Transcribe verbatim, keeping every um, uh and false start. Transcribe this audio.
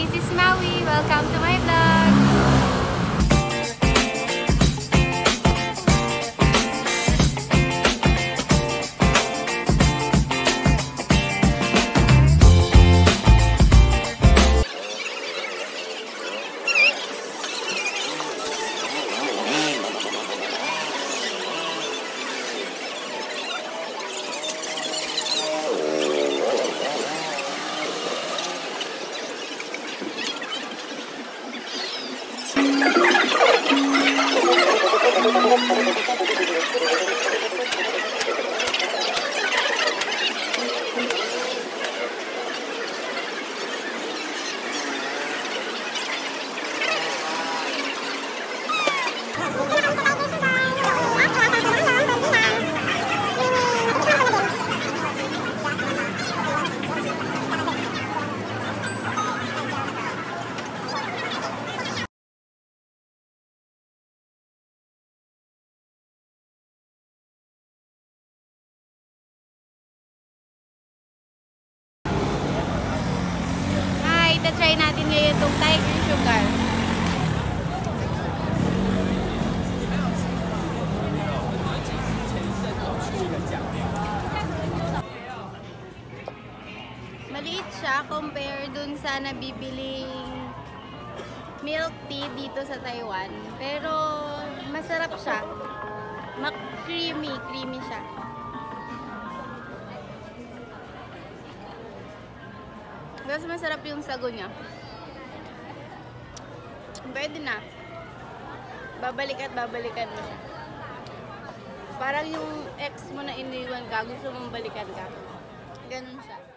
this is Maui. Welcome to my vlog. Try natin ngayon itong Tiger Sugar. Maliit siya compare dun sa nabibiling milk tea dito sa Taiwan. Pero masarap siya. Mak-creamy, creamy siya. Mas masarap yung sago niya. Pwede na. Babalik at babalikan mo siya. Parang yung ex mo na iniwan ka, gusto mong balikan ka. Ganun siya.